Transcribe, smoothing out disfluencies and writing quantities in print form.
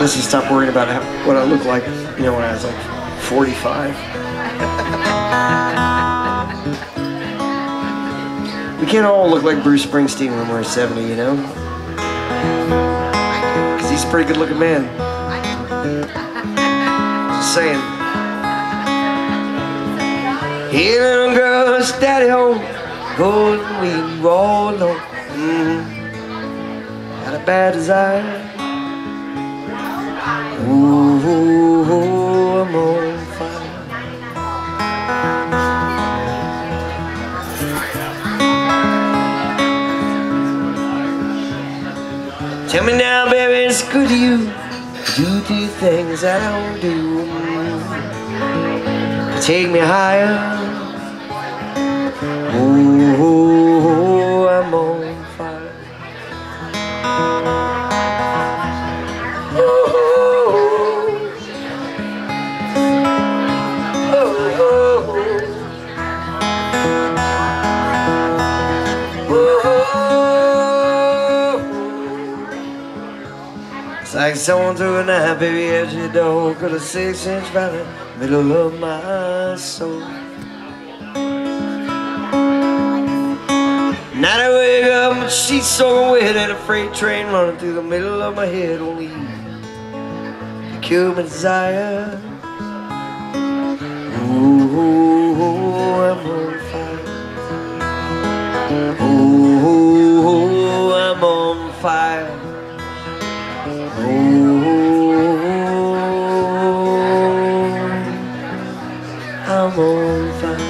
Let's just stop worrying about what I look like, you know, when I was like 45. We can't all look like Bruce Springsteen when we're 70, you know? Because he's a pretty good looking man. Just saying. Hey little girl, daddy home, golden we roll on. Got a bad desire. Ooh, I'm on fire. Tell me now, baby, it's good to you. Do the things that I don't do. Take me higher. Ooh, I'm on fire. It's like someone threw a knife, baby, at your door. Cut a 6-inch right in the middle of my soul. Night I wake up, my sheets soaking wet, and a freight train running through the middle of my head. Only you can cure my desire. Ooh, I'm on fire. Ooh, I'm on fire. I'm on fire.